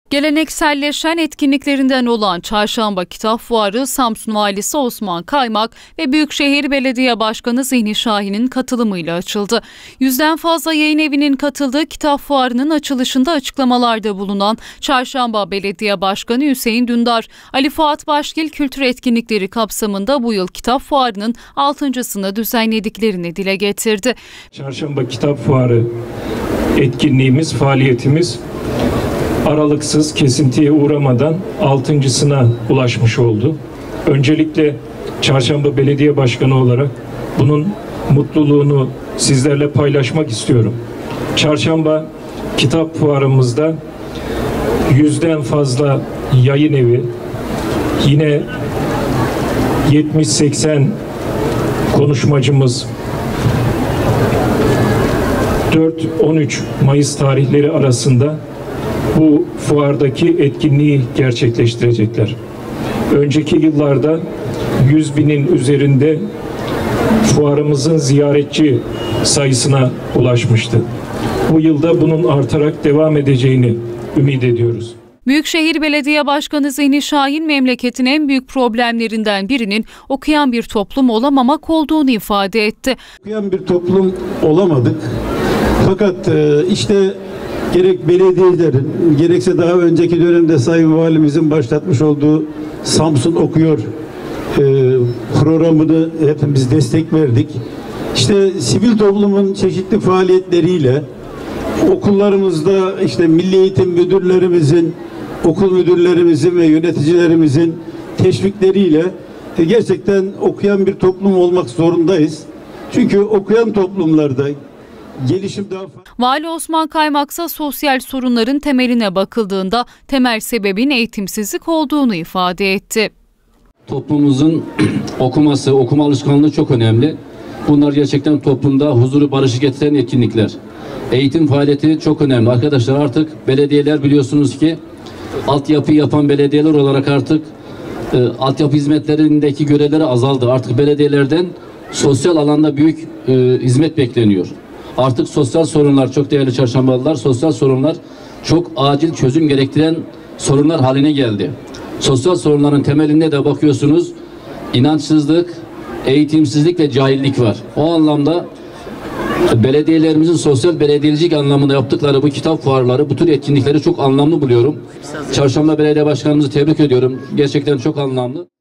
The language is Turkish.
Gelenekselleşen etkinliklerinden olan Çarşamba Kitap Fuarı, Samsun Valisi Osman Kaymak ve Büyükşehir Belediye Başkanı Zihni Şahin'in katılımıyla açıldı. 100'den fazla yayın evinin katıldığı Kitap Fuarı'nın açılışında açıklamalarda bulunan Çarşamba Belediye Başkanı Hüseyin Dündar, Ali Fuat Başgil kültür etkinlikleri kapsamında bu yıl Kitap Fuarı'nın 6.sını düzenlediklerini dile getirdi. Çarşamba Kitap Fuarı etkinliğimiz, faaliyetimiz aralıksız, kesintiye uğramadan 6.sına ulaşmış oldu. Öncelikle Çarşamba Belediye Başkanı olarak bunun mutluluğunu sizlerle paylaşmak istiyorum. Çarşamba Kitap Fuarımızda 100'den fazla yayın evi, yine 70-80 konuşmacımız, 4-13 Mayıs tarihleri arasında bu fuardaki etkinliği gerçekleştirecekler. Önceki yıllarda 100.000'in üzerinde fuarımızın ziyaretçi sayısına ulaşmıştı. Bu yılda bunun artarak devam edeceğini ümit ediyoruz. Büyükşehir Belediye Başkanı Zihni Şahin, memleketin en büyük problemlerinden birinin okuyan bir toplum olamamak olduğunu ifade etti. Okuyan bir toplum olamadık. Fakat işte gerek belediyelerin, gerekse daha önceki dönemde Sayın Valimizin başlatmış olduğu Samsun Okuyor programını hepimiz destek verdik. İşte sivil toplumun çeşitli faaliyetleriyle okullarımızda işte milli eğitim müdürlerimizin, okul müdürlerimizin ve yöneticilerimizin teşvikleriyle gerçekten okuyan bir toplum olmak zorundayız. Çünkü okuyan toplumlarda gelişim daha fazla. Vali Osman Kaymaksa sosyal sorunların temeline bakıldığında temel sebebin eğitimsizlik olduğunu ifade etti. Toplumumuzun okuması, okuma alışkanlığı çok önemli. Bunlar gerçekten toplumda huzuru, barışı getiren etkinlikler. Eğitim faaliyeti çok önemli. Arkadaşlar, artık belediyeler biliyorsunuz ki altyapı yapan belediyeler olarak artık altyapı hizmetlerindeki görevleri azaldı. Artık belediyelerden sosyal alanda büyük hizmet bekleniyor. Artık sosyal sorunlar, çok değerli Çarşambalılar, sosyal sorunlar çok acil çözüm gerektiren sorunlar haline geldi. Sosyal sorunların temelinde de bakıyorsunuz inançsızlık, eğitimsizlik ve cahillik var. O anlamda belediyelerimizin sosyal belediyecilik anlamında yaptıkları bu kitap fuarları, bu tür etkinlikleri çok anlamlı buluyorum. Çarşamba Belediye Başkanımızı tebrik ediyorum. Gerçekten çok anlamlı.